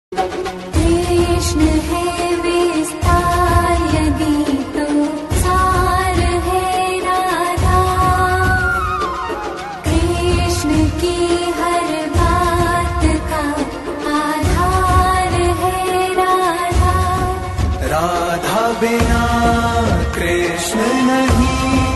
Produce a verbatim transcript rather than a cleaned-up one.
कृष्ण है विस्तार यदि तो सार है राधा। कृष्ण की हर बात का आधार है राधा। राधा बिना कृष्ण नहीं।